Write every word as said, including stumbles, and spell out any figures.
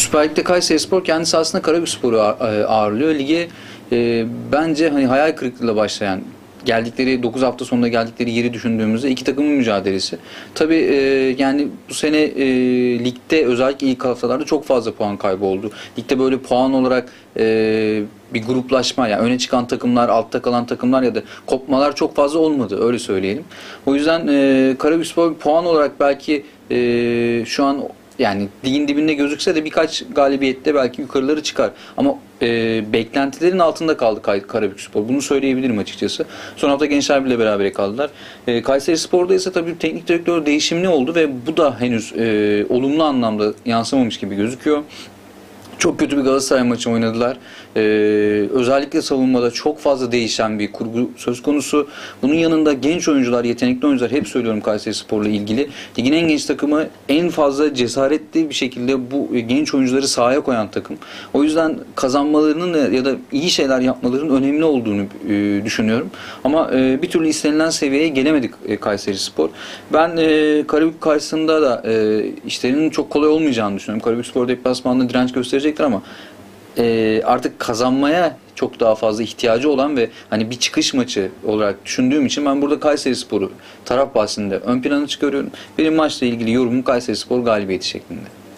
Süper Lig'de Kayserispor kendisi aslında Karabükspor'u ağırlıyor. Lige e, bence hani hayal kırıklığıyla başlayan, geldikleri dokuz hafta sonunda geldikleri yeri düşündüğümüzde iki takımın mücadelesi. Tabii e, yani bu sene e, ligde özellikle ilk haftalarda çok fazla puan kaybı oldu. Ligde böyle puan olarak e, bir gruplaşma, yani öne çıkan takımlar, altta kalan takımlar ya da kopmalar çok fazla olmadı, öyle söyleyelim. O yüzden e, Karabükspor puan olarak belki e, şu an yani ligin dibinde gözükse de birkaç galibiyette belki yukarıları çıkar. Ama e, beklentilerin altında kaldı Karabükspor. Bunu söyleyebilirim açıkçası. Son hafta Gençler Birliği'yle beraber kaldılar. E, Kayserispor'da ise tabii teknik direktör değişimli oldu ve bu da henüz e, olumlu anlamda yansımamış gibi gözüküyor. Çok kötü bir Galatasaray maçı oynadılar. Ee, özellikle savunmada çok fazla değişen bir kurgu söz konusu. Bunun yanında genç oyuncular, yetenekli oyuncular, hep söylüyorum Kayserispor'la ilgili. Ligin en genç takımı, en fazla cesaretli bir şekilde bu genç oyuncuları sahaya koyan takım. O yüzden kazanmalarının ya da iyi şeyler yapmalarının önemli olduğunu e, düşünüyorum. Ama e, bir türlü istenilen seviyeye gelemedik e, Kayserispor. Ben e, Karabük karşısında da e, işlerinin çok kolay olmayacağını düşünüyorum. Karabükspor deplasmanda direnç gösterecek ama e, artık kazanmaya çok daha fazla ihtiyacı olan ve hani bir çıkış maçı olarak düşündüğüm için ben burada Kayserispor'u taraf bahsinde ön plana çıkarıyorum. Benim maçla ilgili yorumum Kayserispor galibiyeti şeklinde.